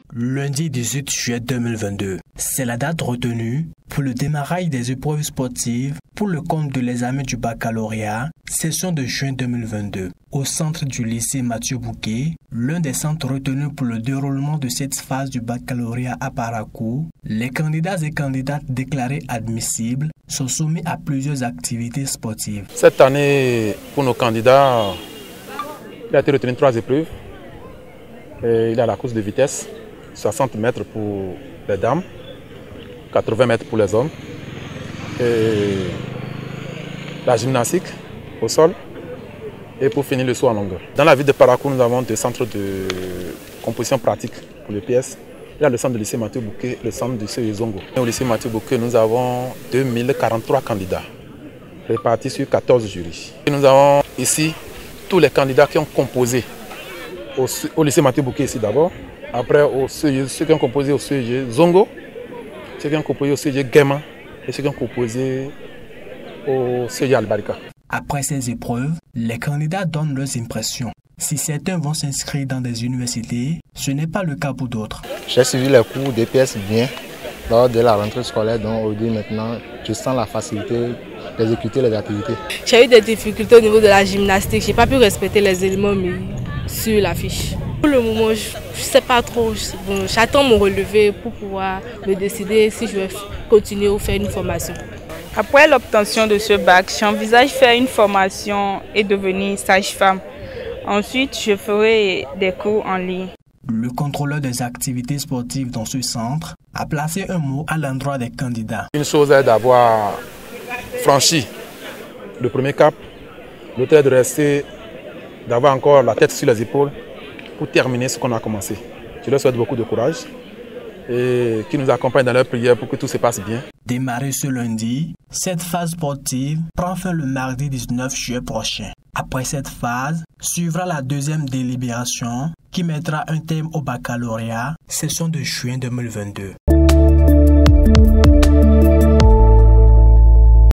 lundi 18 juillet 2022. C'est la date retenue pour le démarrage des épreuves sportives pour le compte de l'examen du baccalauréat, session de juin 2022. Au centre du lycée Mathieu Bouquet, l'un des centres retenus pour le déroulement de cette phase du baccalauréat à Parakou, les candidats et candidates déclarés admissibles sont soumis à plusieurs activités sportives. Cette année, pour nos candidats, il a été retenu 3 épreuves. Il y a la course de vitesse, 60 mètres pour les dames, 80 mètres pour les hommes, et la gymnastique au sol, et pour finir le saut en longueur. Dans la ville de Parakou, nous avons des centres de composition pratique pour les pièces. Il y a le centre du lycée Mathieu Bouquet, le centre du lycée Zongo. Au lycée Mathieu Bouquet, nous avons 2043 candidats, répartis sur 14 jurys. Et nous avons ici tous les candidats qui ont composé au lycée Mathieu Bouquet ici d'abord, après ceux qui ont composé au CEG Zongo, ceux qui ont composé au CEG Guéma et ceux qui ont composé au CEG Albarika. Après ces épreuves, les candidats donnent leurs impressions. Si certains vont s'inscrire dans des universités, ce n'est pas le cas pour d'autres. J'ai suivi les cours d'EPS bien lors de la rentrée scolaire, donc aujourd'hui maintenant, je sens la facilité d'exécuter les activités. J'ai eu des difficultés au niveau de la gymnastique, je n'ai pas pu respecter les éléments mis sur la fiche. Pour le moment, je ne sais pas trop, j'attends mon relevé pour pouvoir me décider si je vais continuer ou faire une formation. Après l'obtention de ce bac, j'envisage faire une formation et devenir sage-femme. Ensuite, je ferai des cours en ligne. Le contrôleur des activités sportives dans ce centre a placé un mot à l'endroit des candidats. Une chose est d'avoir franchi le premier cap, l'autre est de rester, d'avoir encore la tête sur les épaules pour terminer ce qu'on a commencé. Je leur souhaite beaucoup de courage et qu'ils nous accompagnent dans leur prière pour que tout se passe bien. Démarré ce lundi, cette phase sportive prend fin le mardi 19 juillet prochain. Après cette phase, suivra la deuxième délibération qui mettra un terme au baccalauréat, session de juin 2022.